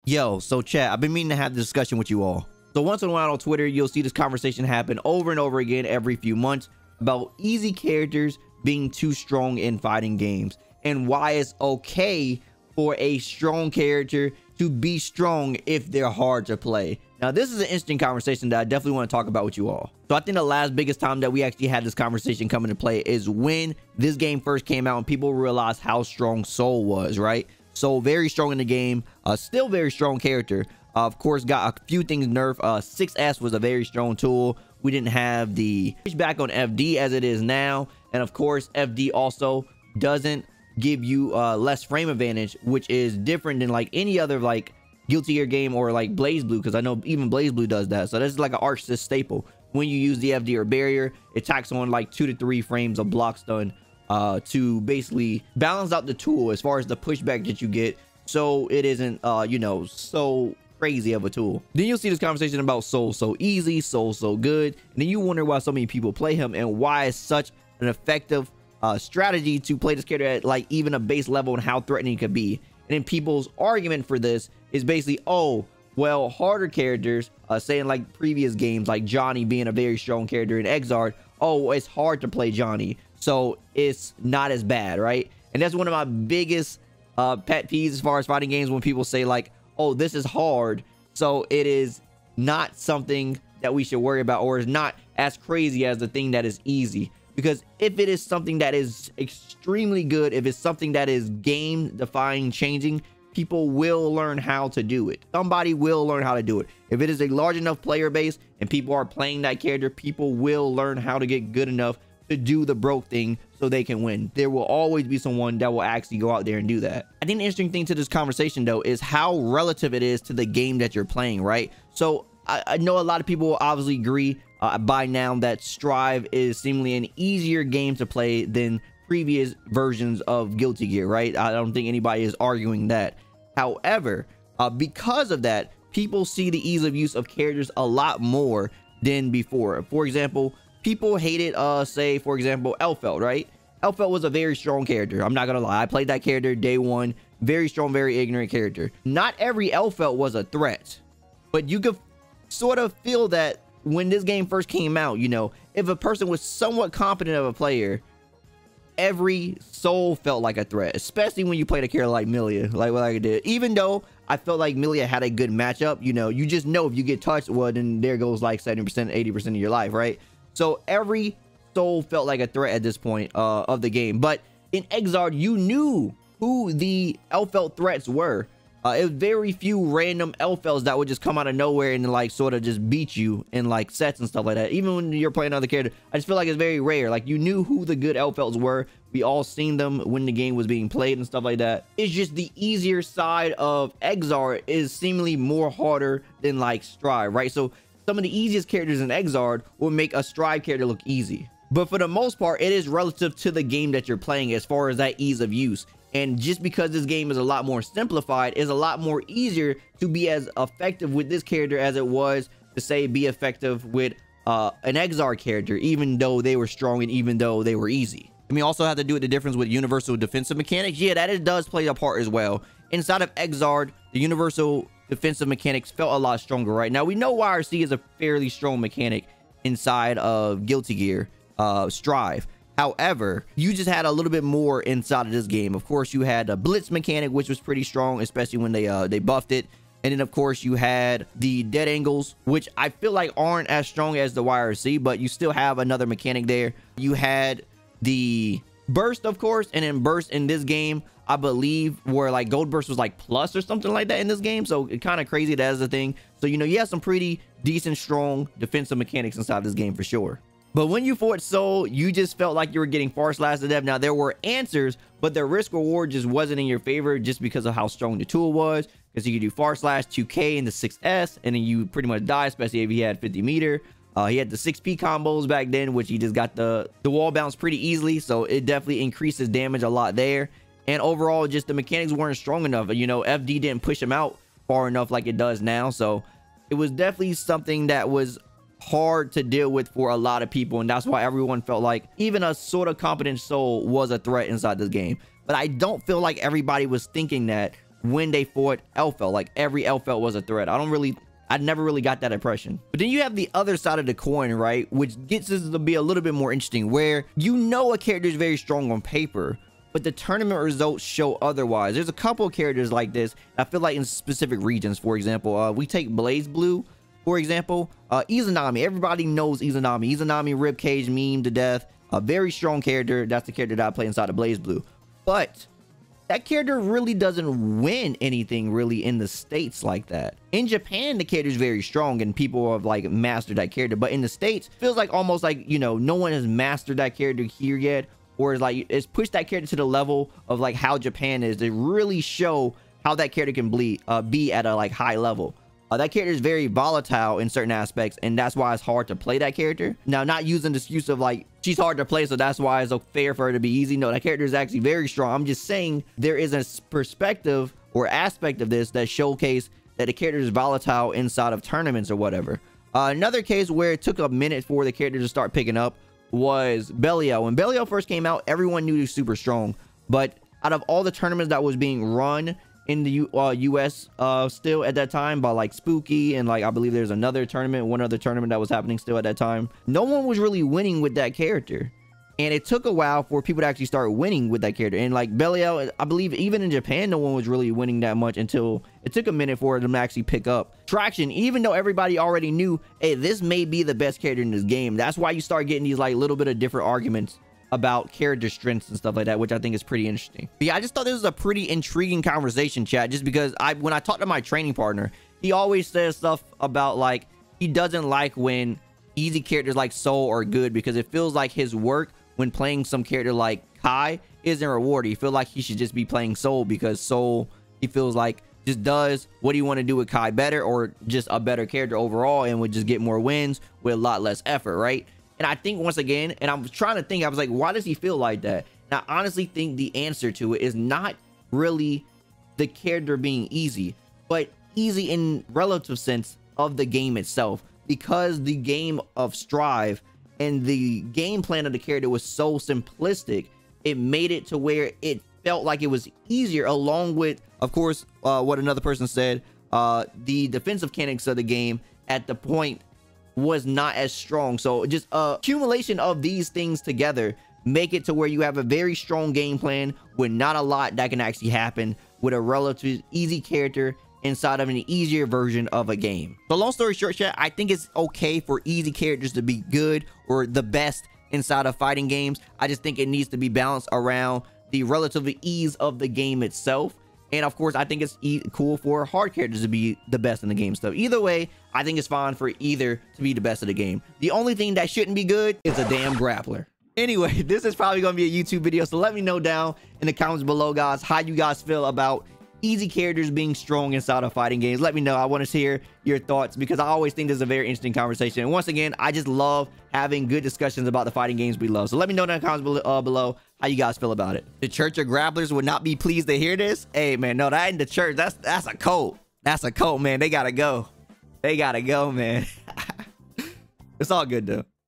Yo, so chat, I've been meaning to have this discussion with you all. So once in a while on Twitter, you'll see this conversation happen over and over again every few months about easy characters being too strong in fighting games and why it's okay for a strong character to be strong if they're hard to play. Now, this is an interesting conversation that I definitely want to talk about with you all. So I think the last biggest time that we actually had this conversation come into play is when this game first came out and people realized how strong Soul was, right? So very strong in the game, still very strong character. Of course, got a few things nerfed. 6S was a very strong tool. We didn't have the pushback on FD as it is now. And of course, FD also doesn't give you less frame advantage, which is different than like any other like Guilty Gear game or like BlazBlue, because I know even BlazBlue does that. So this is like an Arc Sys staple. When you use the FD or barrier, it tacks on like 2 to 3 frames of block stun to basically balance out the tool as far as the pushback that you get, so it isn't you know, so crazy of a tool. Then you'll see this conversation about Soul so easy, Soul so good, and then you wonder why so many people play him and why it's such an effective strategy to play this character at like even a base level and how threatening it could be. And then people's argument for this is basically, oh well, harder characters, saying like previous games like Johnny being a very strong character in Exard, oh, it's hard to play Johnny, so it's not as bad, right? And that's one of my biggest pet peeves as far as fighting games, when people say like, oh, this is hard, so it is not something that we should worry about, or is not as crazy as the thing that is easy. Because if it is something that is extremely good, if it's something that is game defying, changing, people will learn how to do it. Somebody will learn how to do it. If it is a large enough player base and people are playing that character, people will learn how to get good enough to do the broke thing so they can win. There will always be someone that will actually go out there and do that. I think the interesting thing to this conversation though is how relative it is to the game that you're playing, right? So I know a lot of people will obviously agree by now that Strive is seemingly an easier game to play than previous versions of Guilty Gear, right? I don't think anybody is arguing that. However, because of that, people see the ease of use of characters a lot more than before. For example, people hated say for example Elphelt, right? Elphelt was a very strong character. I'm not gonna lie, I played that character day one. Very strong, very ignorant character. Not every Elphelt was a threat, but you could sort of feel that when this game first came out. You know, if a person was somewhat competent of a player, every Soul felt like a threat, especially when you played a character like Millia, like what I did. Even though I felt like Millia had a good matchup, you know, you just know if you get touched, well, then there goes like 70%, 80% of your life, right? So every Soul felt like a threat at this point of the game. But in Exard, you knew who the Elphelt threats were. It was very few random Elphelts that would just come out of nowhere and like sort of just beat you in like sets and stuff like that. Even when you're playing another character, I just feel like it's very rare. Like you knew who the good Elphelts were. We all seen them when the game was being played and stuff like that. It's just the easier side of Exard is seemingly more harder than like Strive, right? So some of the easiest characters in Exard will make a Strive character look easy. But for the most part, it is relative to the game that you're playing as far as that ease of use. And just because this game is a lot more simplified, is a lot more easier to be as effective with this character as it was to say be effective with an Exard character, even though they were strong and even though they were easy. I mean, also have to do with the difference with universal defensive mechanics. Yeah, that it does play a part as well. Inside of Exard, the universal defensive mechanics felt a lot stronger. Right now, we know YRC is a fairly strong mechanic inside of Guilty Gear Strive. However, you just had a little bit more inside of this game. Of course, you had a blitz mechanic, which was pretty strong, especially when they buffed it. And then, of course, you had the dead angles, which I feel like aren't as strong as the YRC, but you still have another mechanic there. You had the burst, of course, and then burst in this game, I believe, where like gold burst was like plus or something like that in this game. So it's kind of crazy that is the thing. So, you know, you have some pretty decent, strong defensive mechanics inside this game for sure. But when you fought Soul, you just felt like you were getting far slash to death. Now, there were answers, but the risk reward just wasn't in your favor just because of how strong the tool was. Because you could do far slash 2K in the 6S, and then you pretty much die, especially if he had 50 meter. He had the 6P combos back then, which he just got the wall bounce pretty easily. So it definitely increases damage a lot there. And overall, just the mechanics weren't strong enough. You know, FD didn't push him out far enough like it does now. So it was definitely something that was hard to deal with for a lot of people, and that's why everyone felt like even a sort of competent Soul was a threat inside this game. But I don't feel like everybody was thinking that when they fought Elfelt. Like every Elfelt was a threat. I never really got that impression. But then you have the other side of the coin, right? Which gets us to be a little bit more interesting, where you know a character is very strong on paper, but the tournament results show otherwise. There's a couple of characters like this. I feel like in specific regions, for example, we take BlazBlue, for example, Izanami. Everybody knows Izanami. Izanami Ribcage meme to death. A very strong character. That's the character that I play inside of BlazBlue. But that character really doesn't win anything really in the States like that. In Japan, the character is very strong and people have like mastered that character. But in the States, feels like almost like, you know, no one has mastered that character here yet. Or is like, it's pushed that character to the level of like how Japan is to really show how that character can be at a like high level. That character is very volatile in certain aspects, and that's why it's hard to play that character. Now, not using the excuse of like, she's hard to play, so that's why it's fair for her to be easy. No, that character is actually very strong. I'm just saying there is a perspective or aspect of this that showcase that the character is volatile inside of tournaments or whatever. Another case where it took a minute for the character to start picking up was Belial. When Belial first came out, everyone knew he was super strong, but out of all the tournaments that was being run in the US still at that time by like Spooky and like I believe there's one other tournament that was happening still at that time, no one was really winning with that character, and it took a while for people to actually start winning with that character. And like Belial, I believe even in Japan no one was really winning that much until it took a minute for them to actually pick up traction, even though everybody already knew, hey, this may be the best character in this game. That's why you start getting these like little bit of different arguments about character strengths and stuff like that, which I think is pretty interesting. But yeah, I just thought this was a pretty intriguing conversation, chat, just because when I talked to my training partner, he always says stuff about like he doesn't like when easy characters like Soul are good, because it feels like his work when playing some character like Kai isn't rewarded. He feels like he should just be playing Soul, because Soul, he feels like, just does what do you want to do with Kai better, or just a better character overall, and would just get more wins with a lot less effort, right? And I think once again, and I was trying to think, I was like, why does he feel like that? And I honestly think the answer to it is not really the character being easy, but easy in relative sense of the game itself, because the game of Strive and the game plan of the character was so simplistic, it made it to where it felt like it was easier, along with, of course, what another person said, the defensive mechanics of the game at the point was not as strong. So just accumulation of these things together make it to where you have a very strong game plan with not a lot that can actually happen with a relatively easy character inside of an easier version of a game. So long story short, chat, I think it's okay for easy characters to be good or the best inside of fighting games. I just think it needs to be balanced around the relative ease of the game itself. And of course, I think it's cool for hard characters to be the best in the game. So either way, I think it's fine for either to be the best of the game. The only thing that shouldn't be good is a damn grappler. Anyway, this is probably going to be a YouTube video, so let me know down in the comments below, guys, how you guys feel about easy characters being strong inside of fighting games. Let me know. I want to hear your thoughts, because I always think this is a very interesting conversation. And once again, I just love having good discussions about the fighting games we love. So let me know in the comments below how you guys feel about it. The Church of Grapplers would not be pleased to hear this. Hey, man, no, that ain't the church. That's a cult. That's a cult, man. They gotta go. They gotta go, man. It's all good, though.